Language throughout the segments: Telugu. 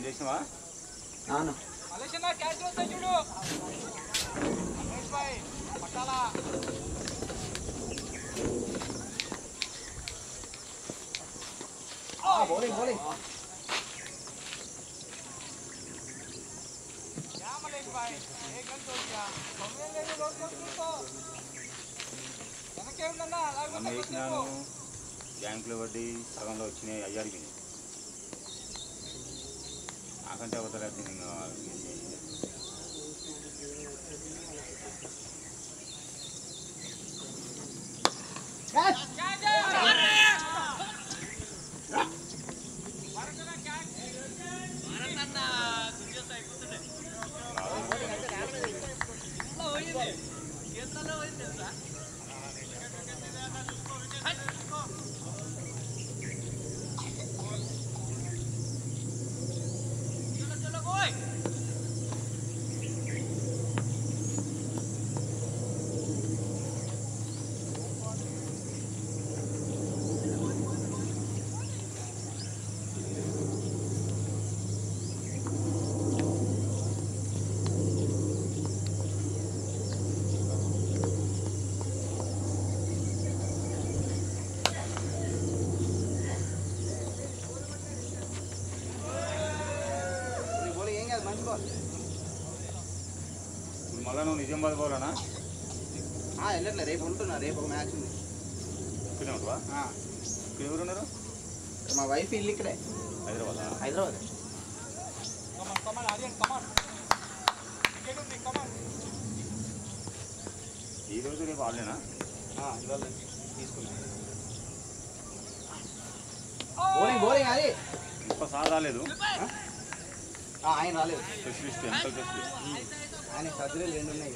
బంద్ చేసినావా? అవును. బౌలింగ్ బౌలింగ్ వేసినాను. బ్యాంకులో వడ్డీ సగంలో వచ్చినాయి, అయ్యాడికి నాకంటే అవతలేదు. ఇప్పుడు మళ్ళా నువ్వు నిజామాబాద్ పోవాలనా? వెళ్ళట్లే, రేపు ఉంటున్నా. రేపు ఒక మ్యాచ్ ఉంది. ఇక్కడే ఉంటావా? ఇక్కడ ఎవరు ఉన్నారు? మా వైఫ్ ఇల్లు ఇక్కడే, హైదరాబాద్. హైదరాబాద్. ఈ రోజు రేపు వాళ్ళేనా? ఇవాళ తీసుకున్నా. బౌలింగ్ బౌలింగ్ అది ఇంకోసారి రాలేదు. ఆయన రాలేదు. స్పెషలిస్ట్, ఎంకల్ స్పెషలిస్ట్. ఆయన సర్జరీలు 2 ఉన్నాయి.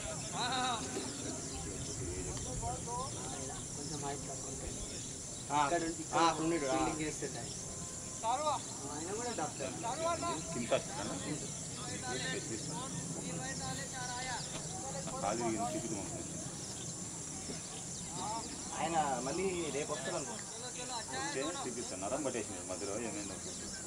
ఆయన కూడా డాక్టర్. ఆయన మళ్ళీ రేపు వస్తారు అనుకో. చూపిస్తాను. నరం పట్టేసింది మధ్యలో, ఏమైందో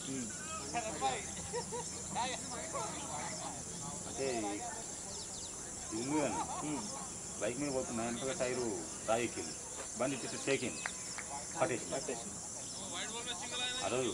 అంటే ఇల్లు అని బైక్ మీద పోతున్నా, వెనక టైరు రాయి ఎక్కింది, బండి ఇచ్చి షేకింది, పట్టేసింది. ఆ రోజు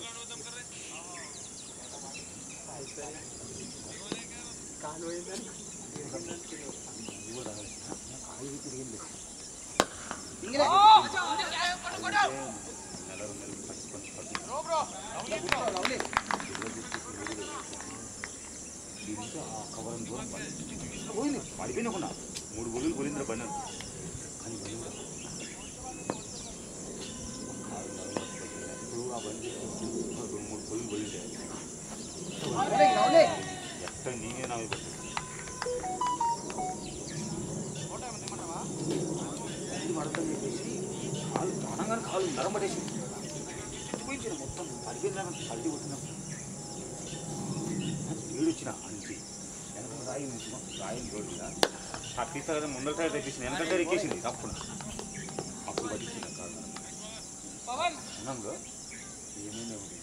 కవరం దూరం పోయింది, పడిపోయినకుండా 3 గొలులు పోలిందిరా బండి. కానీ బండి ఆ బండి 2-3 గొలులు పోయింది. ఎక్కడ నేనే నా మడతం చెప్పేసి కాలు ప్రాణంగా కాలు నరం పట్టేసి పోయింది. మొత్తం పడిపోయిన పల్లి కొట్టినా ఏడు వచ్చిన అంచి వెనక రాయిని తోడినా ఆ తీసా కదా ముందర సైడ్ తెప్పించింది, వెనక సైడ్ ఎక్కేసింది తప్పున. అప్పుడు పట్టించింది కాదు ఉన్నాగా ఏమైనా ఉంది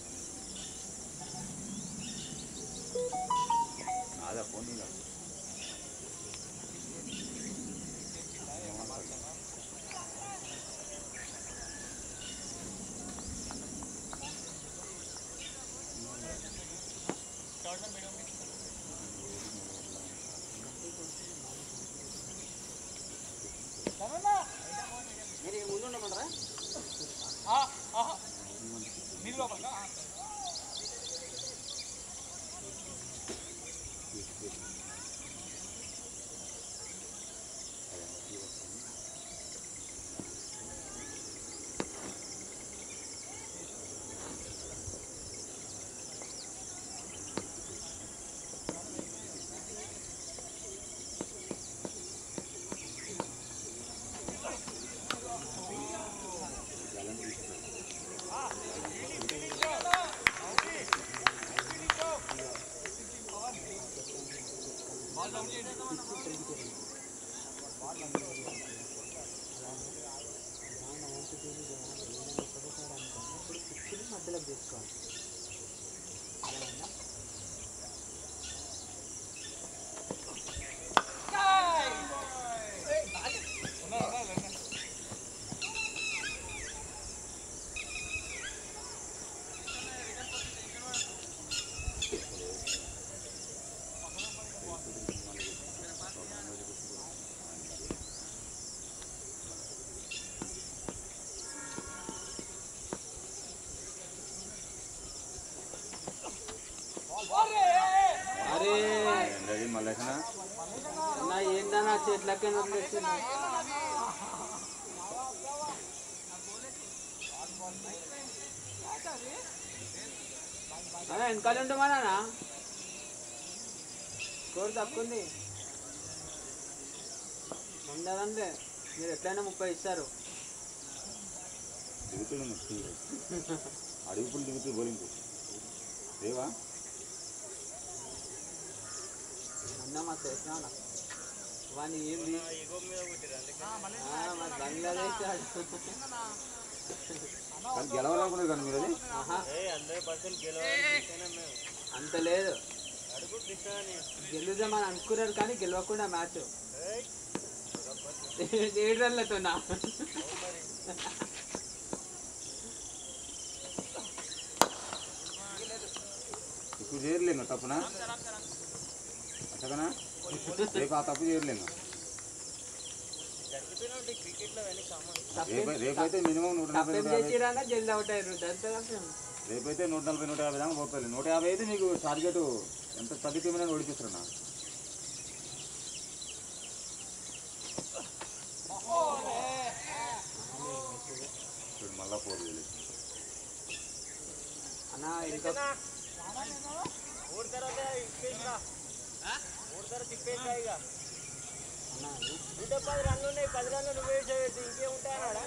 నాదా ఫోన్ కాదు. ముందు ఉండమంటారా? మీరు లోపల నా చేతులకే వదిలేస్తున్నా అదే వెనకాల ఉండమన్నా స్కోర్ తక్కువ ఉంది ఉండదంటే మీరు ఎట్లయినా 30 ఇస్తారు అడుగుపులు దిగుతుంది బౌలింగ్ రేవా అన్న మా చేసినా వాడిని ఏంది మరి బంగ్లాదేశ్ గెలవాలనుకున్నారు కానీ మీరు అంత లేదు గెలుదామని అనుకున్నారు కానీ గెలవకుండా మ్యాచ్ 7 రన్లతోనా ఇప్పుడు చేయలేము తప్పునా అంతకనా రేపు ఆ తప్పు చేయలేము రేపైతే మినిమం 140 జల్ది అవుట్ అయ్యారు రేపైతే 140 150 దాకా పోతుంది 150 అయితే మీకు టార్గెట్ ఎంత తగ్గితేమైనా ఓడిపిస్తున్నా ఇప్పుడు మళ్ళా 4 వేలు అన్న ఇంకా ఇంకా 10 రన్లు ఉన్నాయి 10 రన్లు నువ్వే చేయొచ్చు ఇంకేముంటాయన్నాడా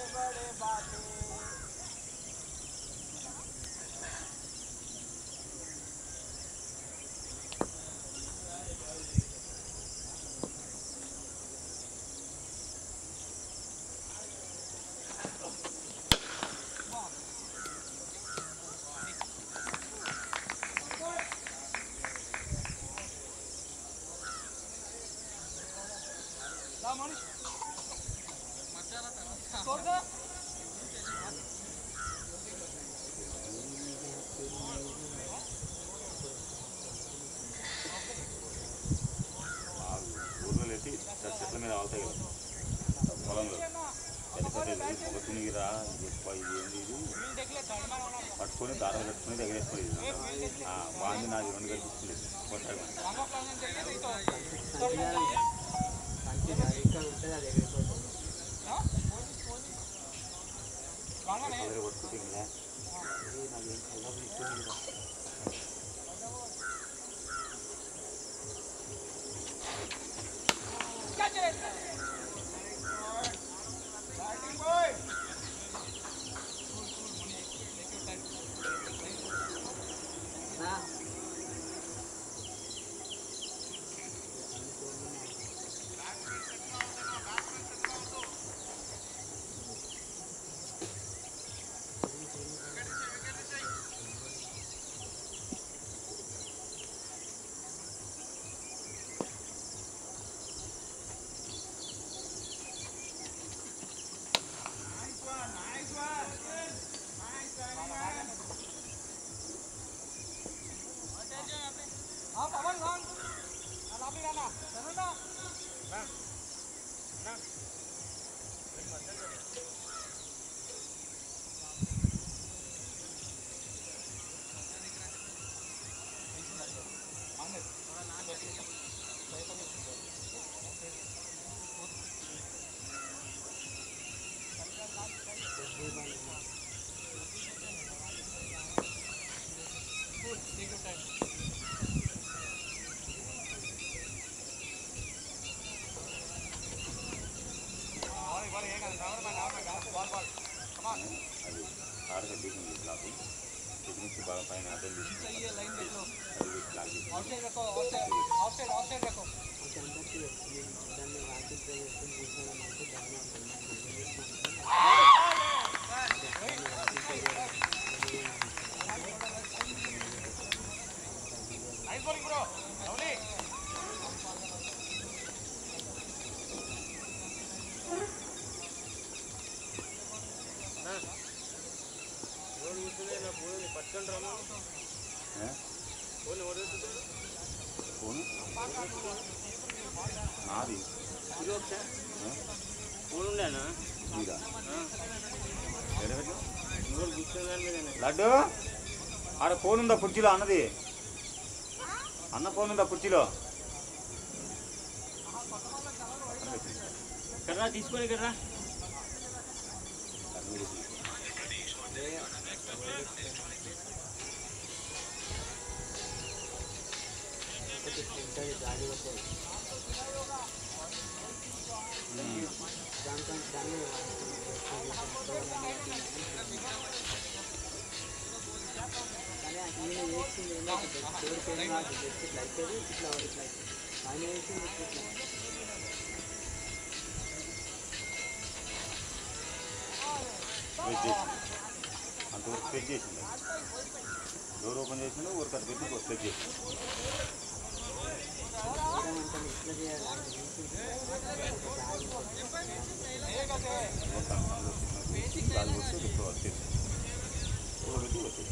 ఊర్లో వేసి చెట్ల మీద ఆవుతాయి కదా పొలంలో ఒక తునిగిరా ఏంది ఇది పట్టుకొని దారాలు కట్టుకుని ఎగరేసుకునేది బాగుంది నాది 2 కనిపిస్తుంది కొట్టాడు కొట్టుకుంటుందా అది తారక డీకింగ్ బ్లాక్ టెక్నిక్స్ బాగా పైన అర్థం ఫోన్ నాది ఫోన్ ఉండేనా మీదా కూర్చోదాని లడ్డు ఆడ ఫోన్ ఉందా కుర్చీలో అన్నది అన్న ఫోన్ ఉందా కుర్చీలో ఎర్రా తీసుకొని ఎర్రా అంతవరకు చెక్ చేసింది డోర్ ఓపెన్ చేసిండు ఊరికి అది పెట్టి చెక్ చేసింది గాలి వస్తే ఇప్పుడు వచ్చేసి పెట్టి వచ్చేసి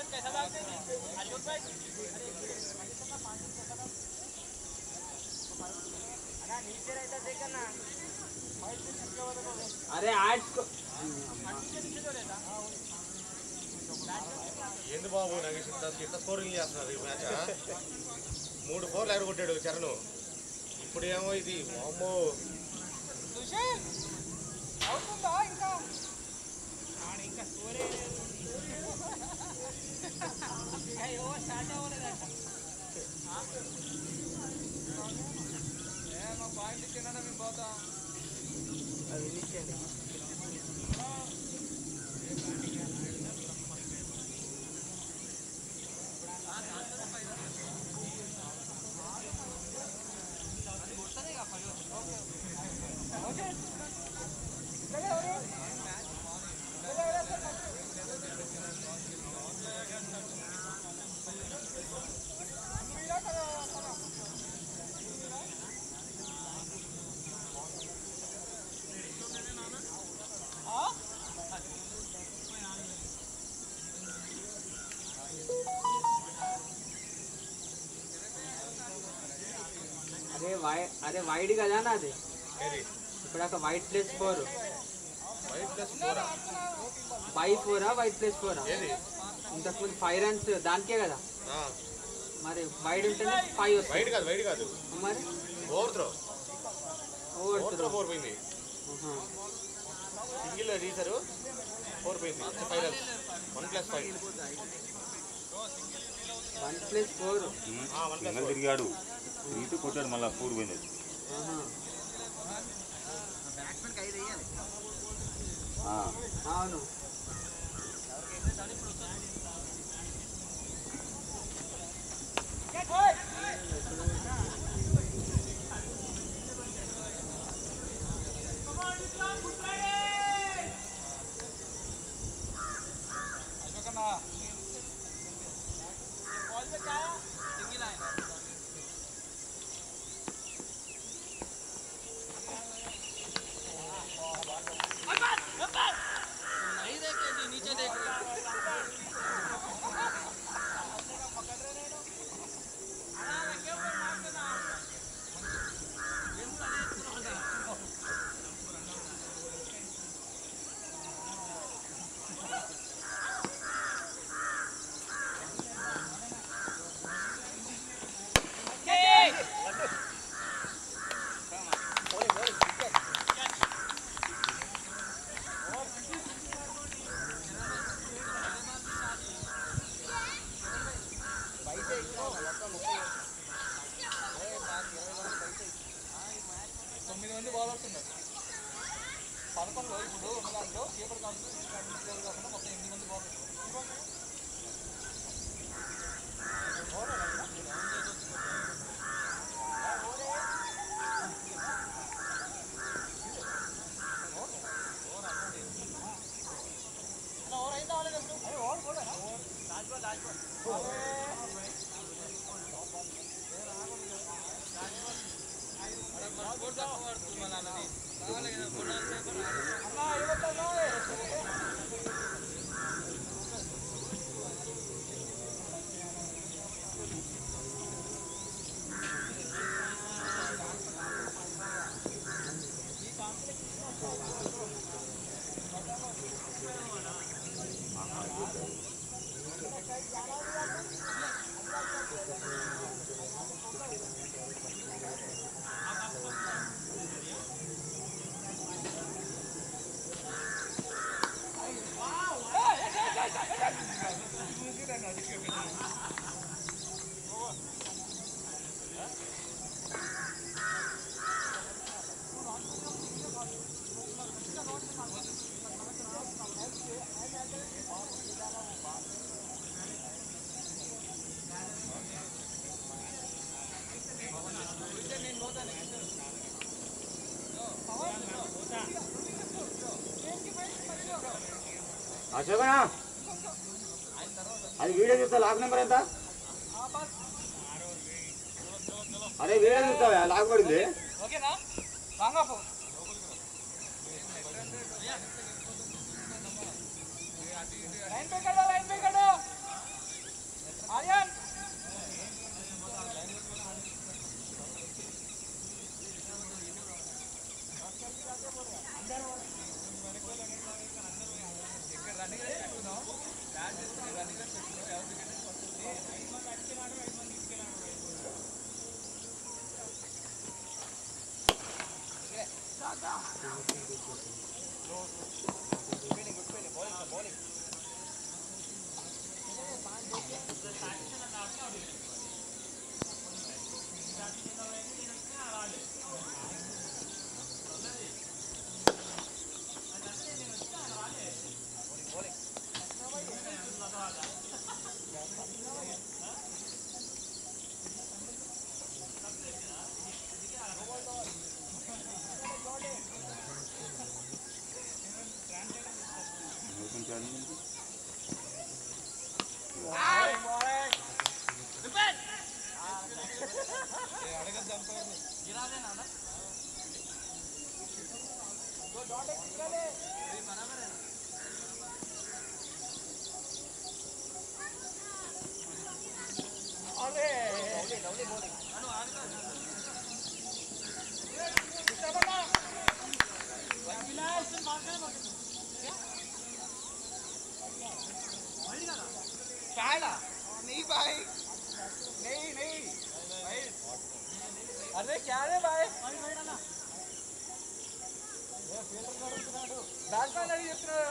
అరే ఆర్ట్స్ ఏంది బాబు నాకు ఇంత స్కోరింగ్ చేస్తున్నారు ఈ మ్యాచ్ 3 4 ఎక్కడ కొట్టాడు చరణ్ ఇప్పుడు ఏమో ఇది వామ్మో అరే వైడ్ కదా నాది ఏది ఇప్పుడు అక్కడ white plus 4 white plus 4 by 4 white plus 4 ఏది ఇంతకుముందు 5 రన్స్ దానికే కదా మరి వైడ్ ఉంటేనే 5 వస్తాయి వైట్ కాదు మరి ఓవర్ త్రో ఓవర్ త్రో 4 పోయింది సింగిల్ తీశారు 4 పోయింది ఫైనల్ 1+5 1+4 సింగల్ తిరిగాడు తిరిగితే కొట్టాడు మళ్ళీ 4 పోయింది అవును అశోకనా అది వీడియో చూస్తా లాక్ నెంబర్ ఎంత అరే వీడియో చూస్తావా లాక్ పడింది अरे क्या रे भाई बैट्समैन अड़ी చెప్తున్నాడు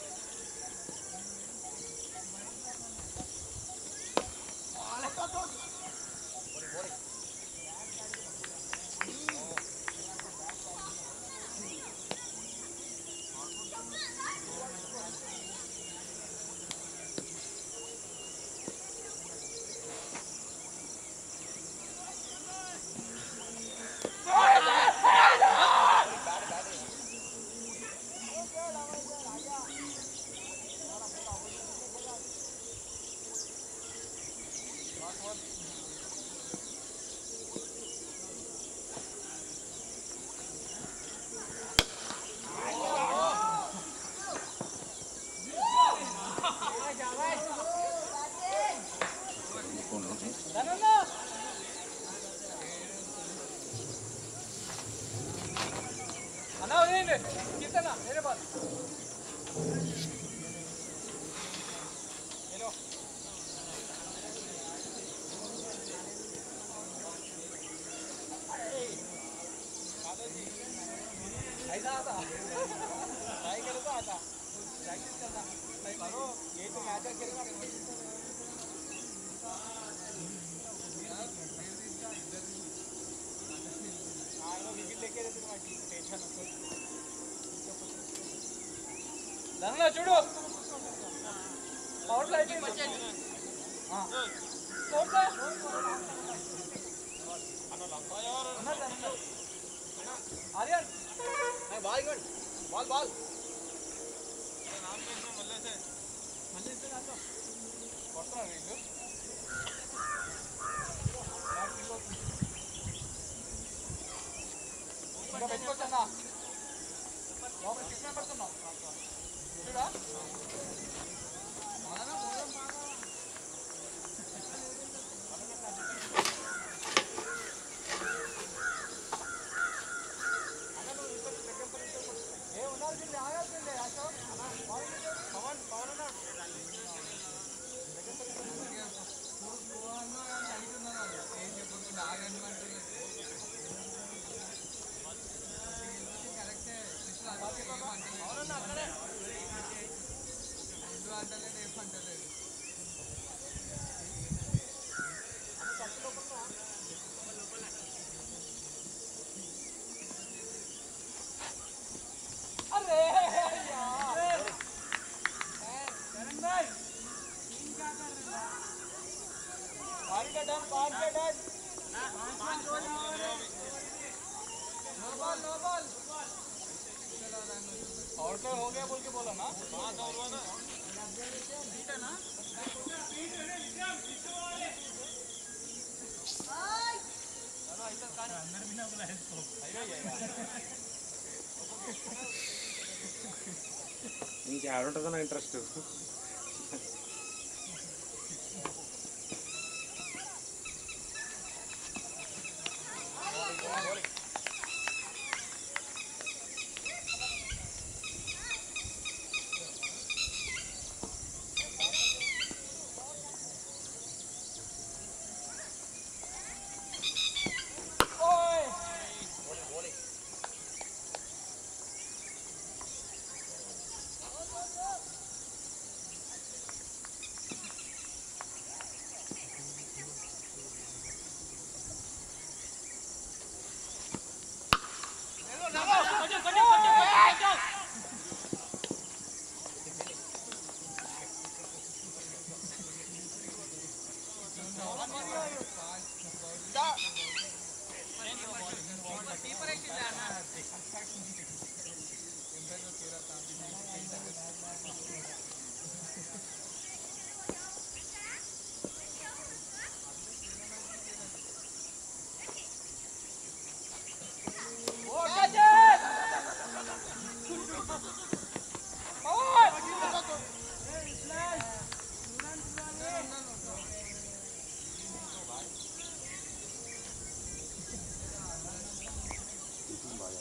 అన్నా వదిలేండి కిందనా వేరే బాల్ హలో ऐसा आता ट्राई करो तो आता प्रैक्टिस करना करो ये तो मैच खेलना विकेट लेके टेंशन ధనంలో చూడు పవర్ ప్లే అయిపోయింది ఆర్యన్ బాల్ ఇవ్వండి బాల్ బాల్ మళ్ళీ దాంట్లో కొడతారా వీళ్ళు ఇంకా పెట్టుకోవచ్చన్నా లోపల సిక్స్ పడుతున్నాం చూడా ఏ ఉండాల్సింది ఆగాల్సిందే అశోక్ పవన్ పవన్ అన్నా ఏం చెప్పకుండా ఆగండి అంటలేదు ఏం అంటలేదు अरे यार भाई टीम क्या कर रहे हो पारी का डन नो बॉल और क्या हो गया बोल के बोला ना 5 और हुआ ना बीट है ना चलो ऐसा कान अंदर भी ना बुलाए इसको ఇంకేడుంటుందో నా ఇంట్రెస్ట్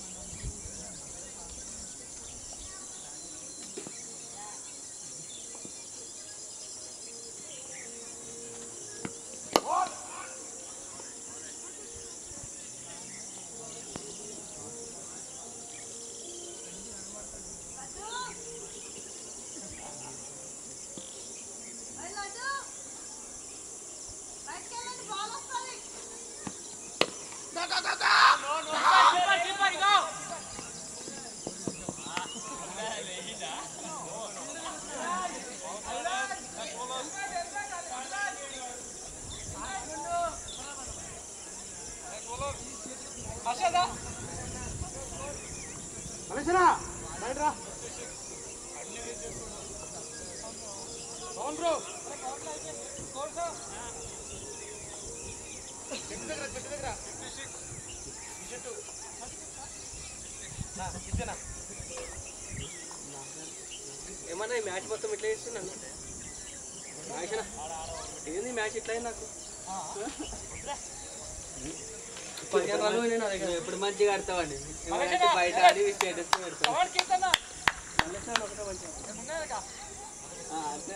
మలేషనా బయట రా బ్రో ఏమన్నా ఈ మ్యాచ్ మొత్తం ఇట్లా చేస్తున్నాను ఏంది మ్యాచ్ ఇట్లా అయింది నాకు 15 రన్లు పోయినాయి నా దగ్గర. ఎప్పుడు మంచిగా ఆడతావండి బయట ఆడి స్టేటస్ పెడతాను ఒకటే మంచిగా అంతే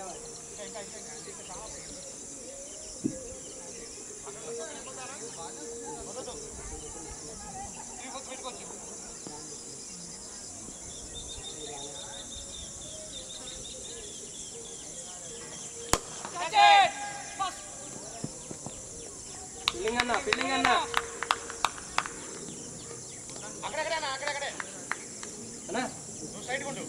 ఫీల్డింగ్ అన్న అక్కడక్కడే అన్నా నువ్వు సైడ్ కొండు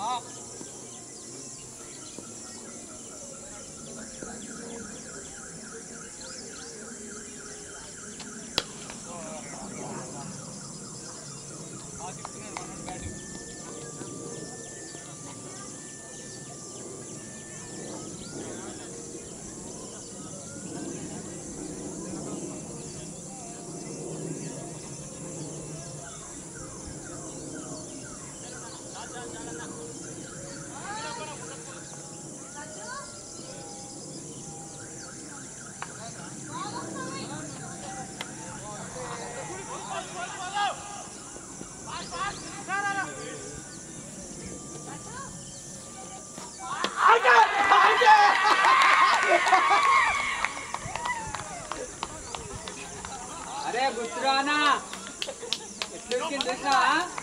అరే గుర్తురానా ఎట్లా చూసినా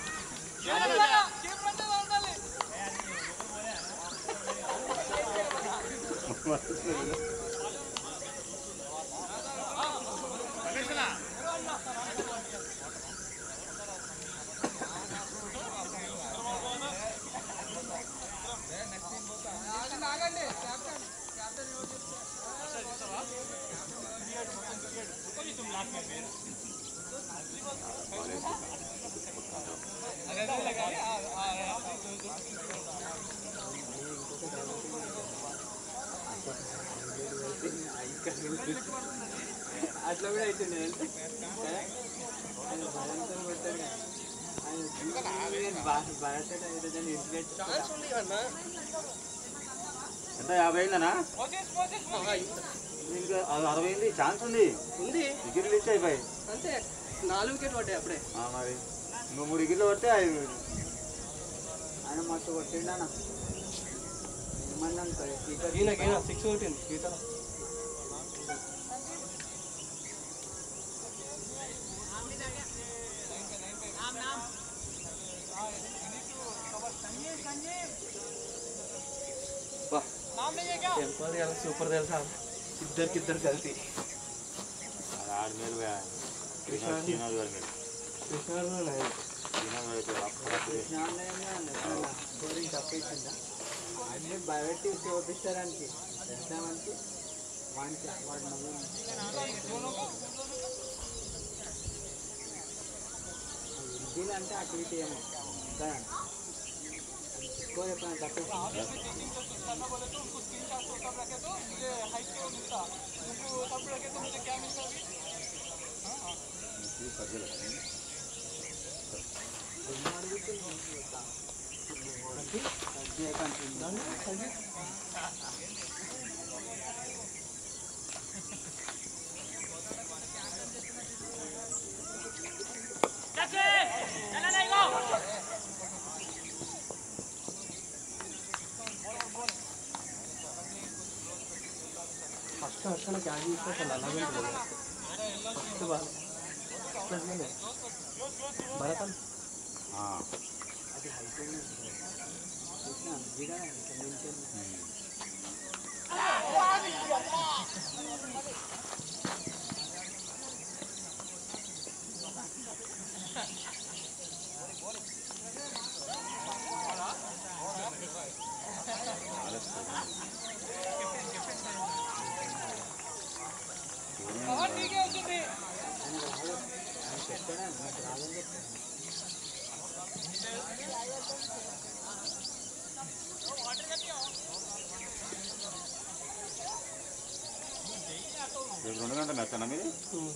అట్లా కూడా అవుతుండే ఎంత 50 అయిందనా ఇంకా 60 అయింది ఛాన్స్ ఉంది వికెట్లు ఇచ్చి అయిపోయి అంతే 4 వికెట్లు పడ్డాయి అప్పుడే మరి ఇంకో 3 వికెట్లు పడితే ఆయన మస్తు కొట్టిండు అన్న ఏమన్నా ఈయన 6 కొట్టింది గీతలో సూపర్ తెలుసా ఇద్దరికిద్దరు కలిసి ఆడమేలు స్కోరింగ్ తప్పించిందా అన్నీ భయపెట్టి చూపిస్తారానికి తెలుసామంటే వాడి ఇంటిలో అంటే అటు ఇటు ఏమో స్కోర్ ఎప్పుడైనా తప్పించింది That's it! ना क्या जी इसका चलाना भी पड़ेगा सबसे बात प्लस में भरतन हाँ అది హైకోర్టు చూసినా దిగా కమ్యూనిటీ రేపు 2 గంటల మ్యాచ్ అన్న మీది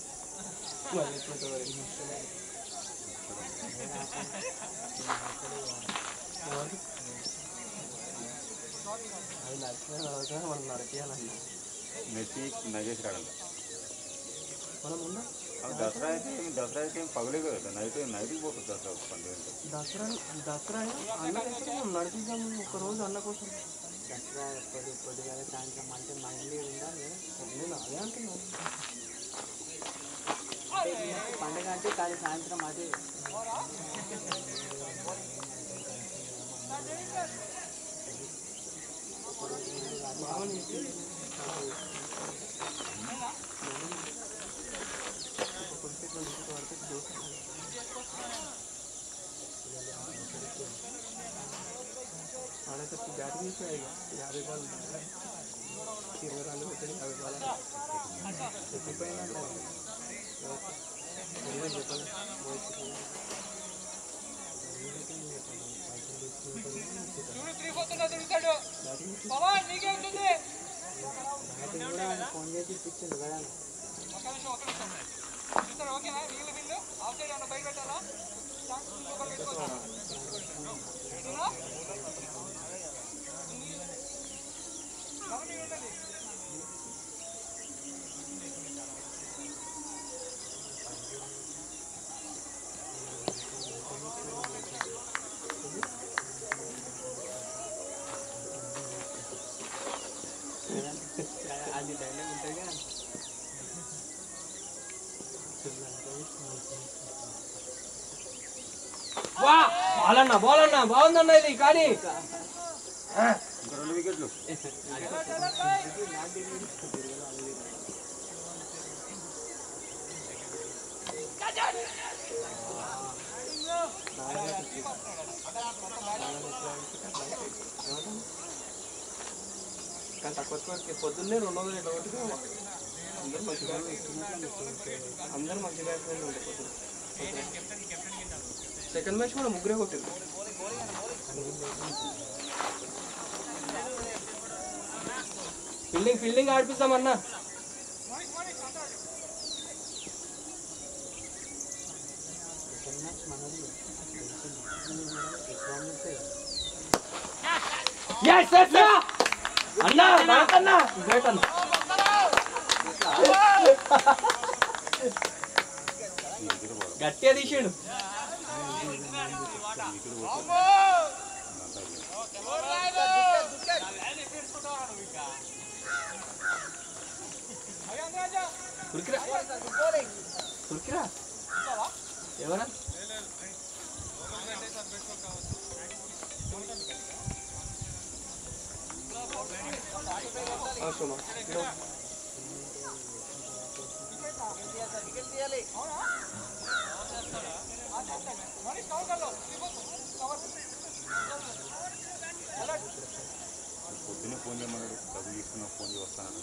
మనం నడిపియాలన్నా మెస్సి నగేష్ రాడంట మనం ఉందా దసరా అయితే పగలే కదా నైట్కి పోతుంది దసరా పండుగ దసరా అన్న కోసం నడిపిద్దాం ఒక రోజు అన్న కోసం దసరా పొద్దుగా సాయంత్రం అంటే మళ్ళీ ఉండాలి నేను అదే అంటున్నాను పండుగ అంటే కానీ సాయంత్రం అదే ఆడకి బ్యాటింగ్ అయిపోయాయి 50 బాల్ 20 రన్లు కొట్టాడు 50 బాల్ ఎక్కిపోయినా చెప్పాలి ఫోన్ చేసి ఇప్పించింది కదా అది డైలాగ్ ఉంటుంది కదా బాల్ అన్నా బాగుందన్న ఇది కానీ ఇంకా 2 వికెట్లు కానీ తక్కువ పొద్దున్నే 200 ఎట్లా కొట్టుకో అందరూ మంచి బ్యాట్స్మెన్ ఉండే పొద్దున్న సెకండ్ మ్యాచ్ కూడా ముగ్గురే కొట్టారు ఫీల్డింగ్ ఆడిపిస్తామన్నా అన్నా అన్నా గ్రేట్ అన్న గట్టిగా తీసాడు కురికిరా ఎవరా పొద్దున్నే ఫోన్ చేయమన్నాడు డబ్బులు తీసుకున్న ఫోన్ చేసి వస్తాను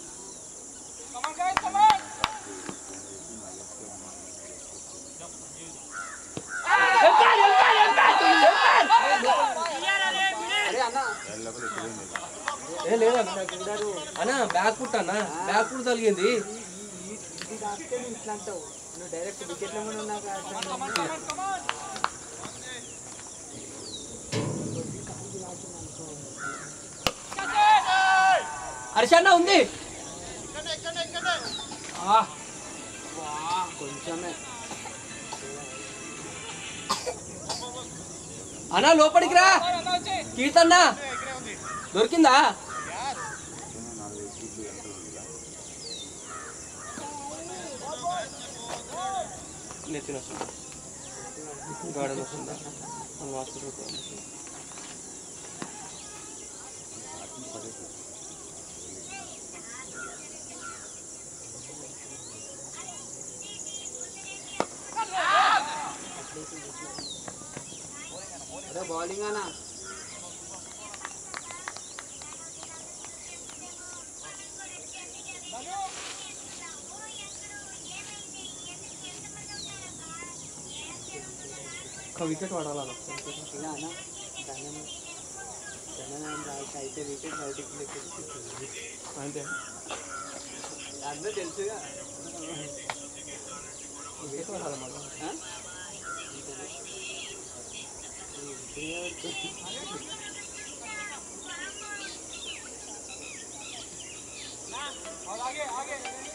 అన్నా బ్యాక్ ఫుట్ అన్నా బ్యాక్ ఫుట్ తగిలింది ఇట్లా అంటావు నువ్వు డైరెక్ట్ వికెట్ల మీద ఉన్నాక హర్షన్న ఉంది కొంచెమే అన్నా లోపలికి రా కీర్తన్న దొరికిందా నెత్తిన వస్తుంది గార్డెన్ వస్తుందా మన హాస్పిటల్ అదే బౌలింగ్ అన్నా వికెట్ వాడాలి అయితే వికెట్ బయటికి అంతే అందరూ తెలుసుగా వికెట్ వాడాలి మళ్ళీ आगे आगे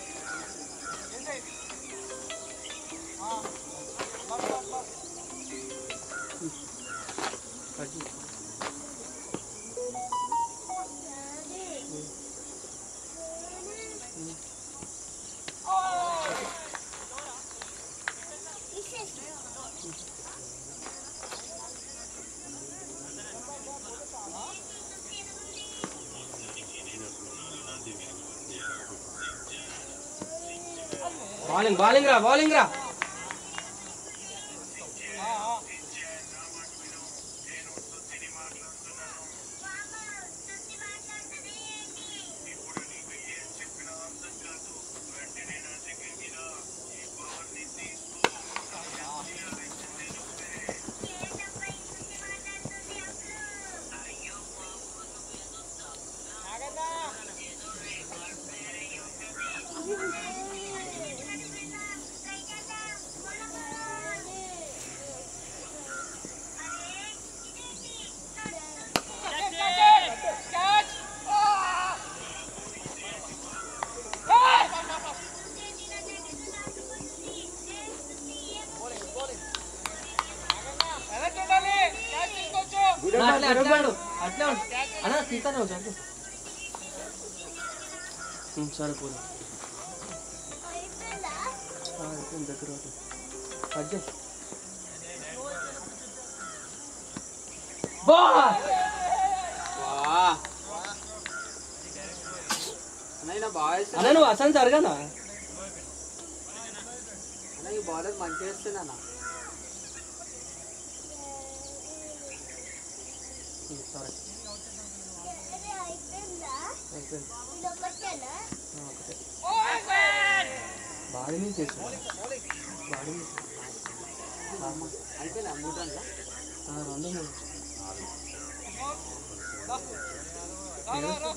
हाँ बस बस बस बॉलिंग रा అన్నా తీస్తాను సార్ సరే పోదు దగ్గర అడ్జస్ట్ అన్న నువ్వు అసలు జరగనా అన్న ఈ బౌలర్ మంచిగా వేస్తున్నా సరే బాడీ నుంచి చేసు బాడీ అయిపోయినా 3 రన్లు 2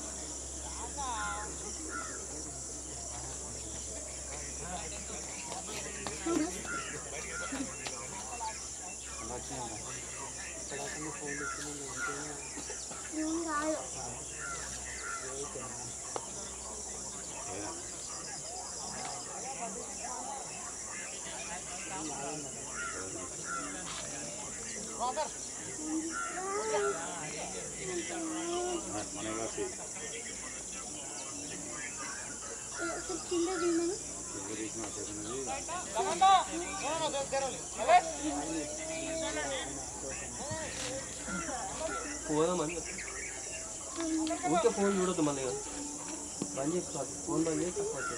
పోదామని ఊరికే ఫోన్ చూడొద్దు మళ్ళీ బంద్ చేసుకోవాలి ఫోన్ బంద్ చేసి తక్కువ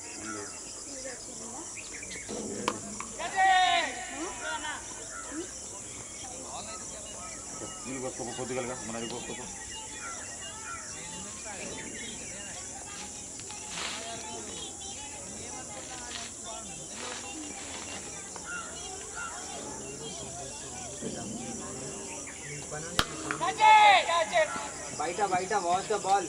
నీళ్ళు పోసుకో కొద్దిగా మన అది పోసుకో బయట బయట వాచ్ ద బాల్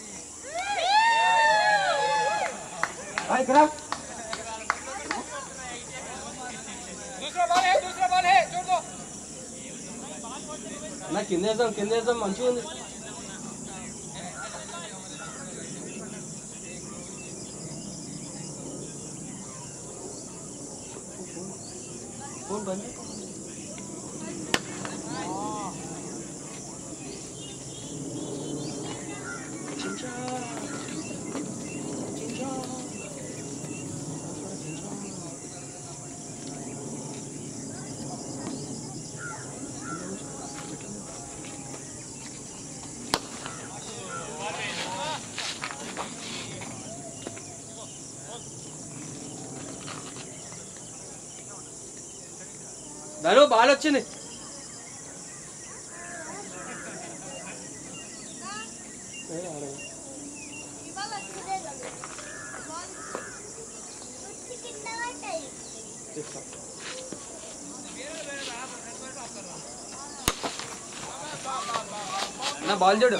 दूसरा बॉल है छोड़ दो నా కింద వేద్దాం మంచిగా ఉంది ఫోన్ బంద్ ధను బాల్ వచ్చింది. నా బాల్ చూడు.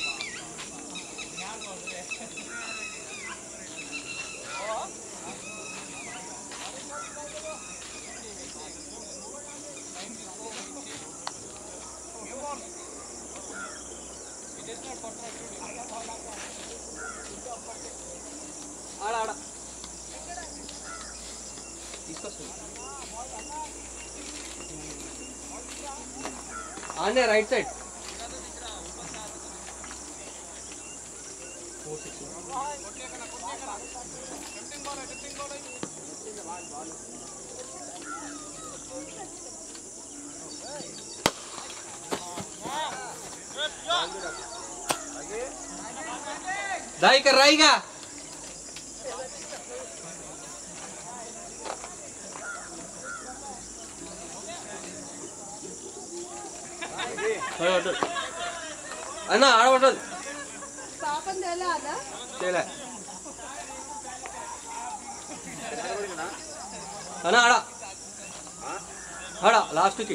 ఆడ తీసుకొస్తుంది ఆనే రైట్ సైడ్. दाई कर रहेगा అన్న ఆడబట్టదు పాపం తెలా అదా తెలా అన్న ఆడ లాస్ట్కి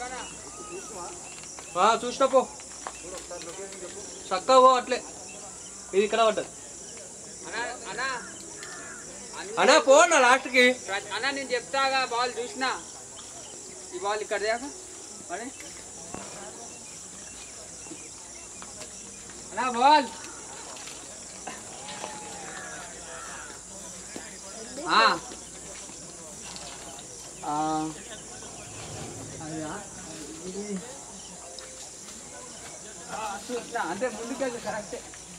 చూసినా పో చక్కగా పో అట్లే ఇది ఇక్కడ పడ్డది అన్నా పో నా లాస్ట్కి అన్నా నేను చెప్తాగా బాల్ చూసినా ఈ బాల్ ఇక్కడ దాకా అనే అన్నా బాల్ అంటే ముందుకెళ్ళి కరెక్టే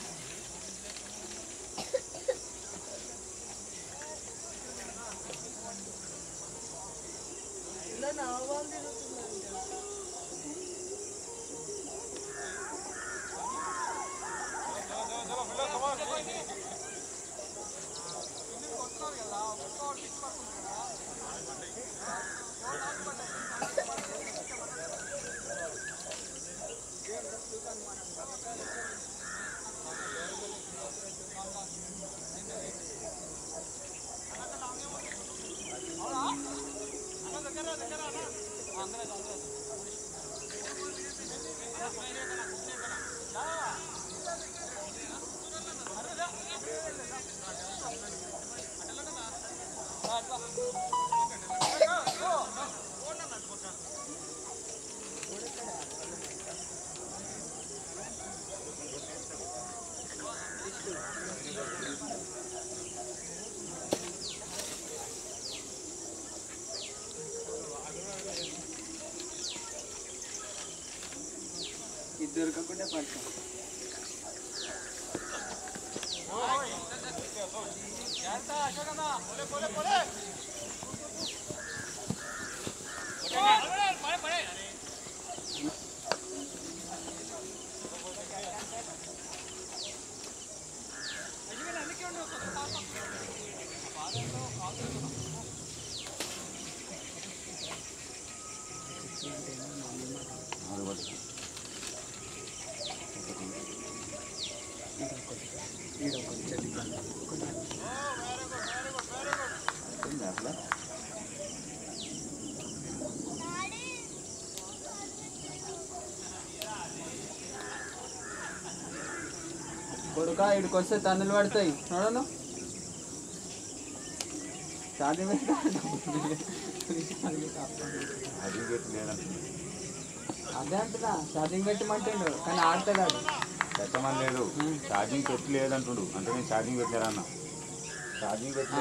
దొరకకుండా పడతాం కొడుకా ఇక్కడికి వస్తే తన్నులు పడతాయి చూడను ఛార్జింగ్ అదే అంటున్నా ఛార్జింగ్ పెట్టమంటుండు కానీ ఆడతాడు పెట్టమని లేదు ఛార్జింగ్ పెట్టి లేదంటుడు అంటే నేను ఛార్జింగ్ పెట్టలేదన్న ఛార్జింగ్ పెట్టి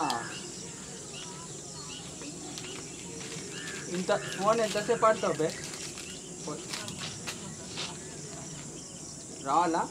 ఇంత ఫోన్ ఎంతసేపు ఆడతావు బే రావాలా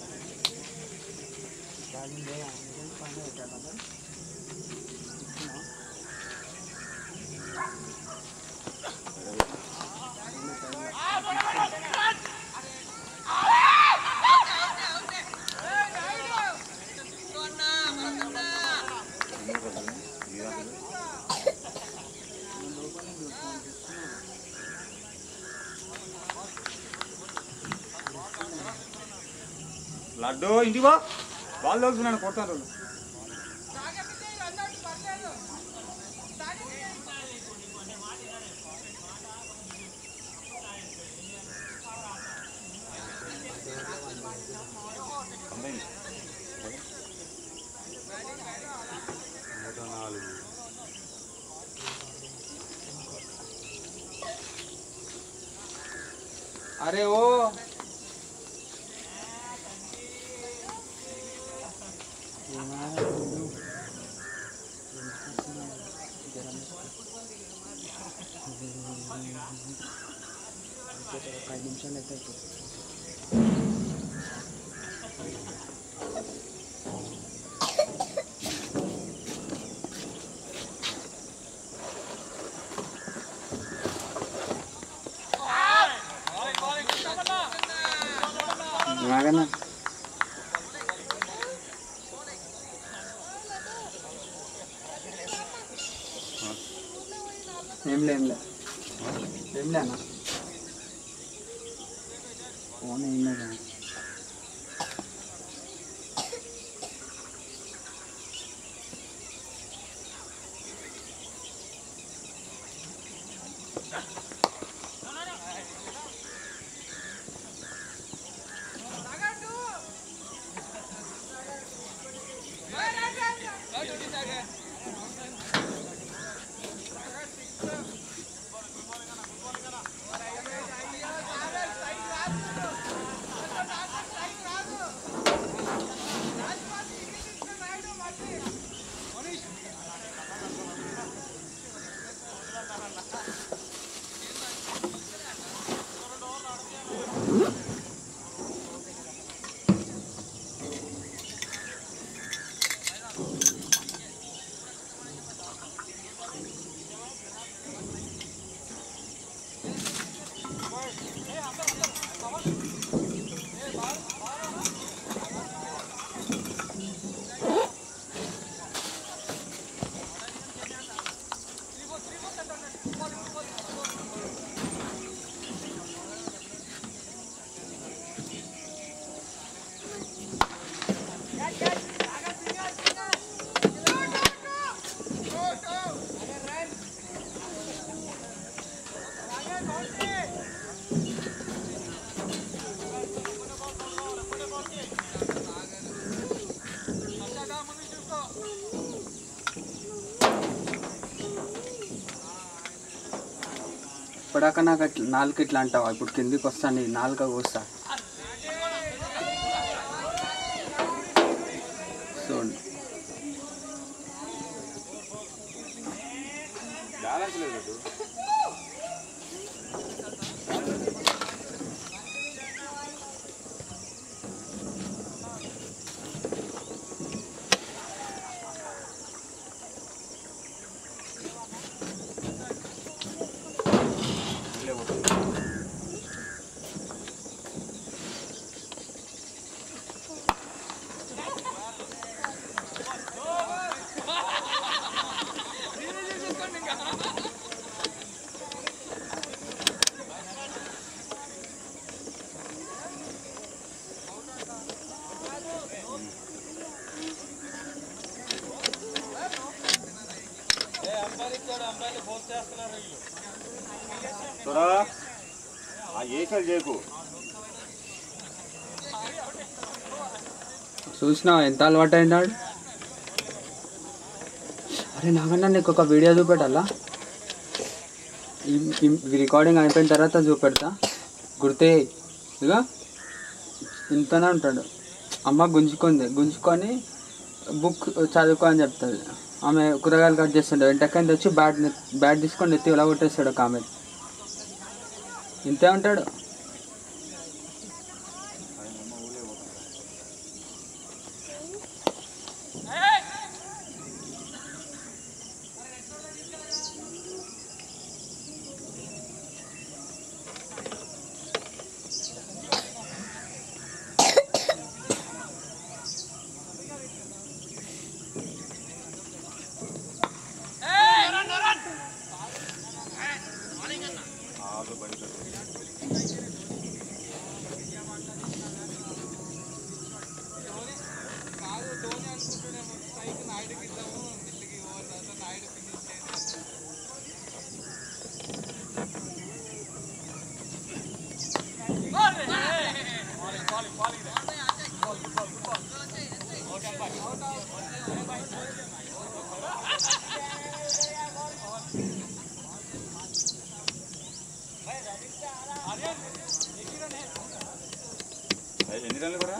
లడ్డు ఇంటికి బా వాళ్ళు వస్తున్నాను కొడతాను వాళ్ళు अरे ओ నాగన్నా ఏంలే అన్న ఫోన్ ఏం లేదా ఇప్పటిదాకా నాకు అట్లా నాలుగు ఇట్లా అంటావా ఇప్పుడు కిందికి వస్తాను నాలుక కోస్తా చూడండి బ్యాలెన్స్ లేదు చూడా ఆ ఏసాలు చేయకు చూసినావా ఎంత అలవాటు అయినాడు అరే నాకన్నా నీకు ఒక వీడియో చూపెట్టాలా ఈ రికార్డింగ్ అయిపోయిన తర్వాత చూపెడతా గుర్తే ఇక ఇంతనే ఉంటాడు అమ్మ గుంజుకొని బుక్ చదువుకో అని చెప్తుంది ఆమె కూరగాయలు కట్ చేస్తుండే వెంటకని వచ్చి బ్యాట్ తీసుకొని ఎత్తి ఇలా కొట్టేస్తాడు ఒక ఆమె ఇంతే ఉంటాడు ఆలు బయట ఎన్ని రన్లు కూడా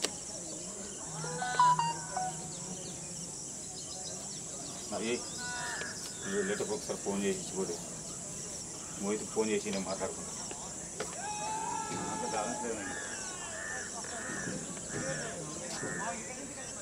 మరి లెటర్ ఒకసారి ఫోన్ చేసి ఇచ్చిపోతే మోహిత్కి ఫోన్ చేసి నేను మాట్లాడుకున్నాను. అంత బ్యాలెన్స్ లేదండి.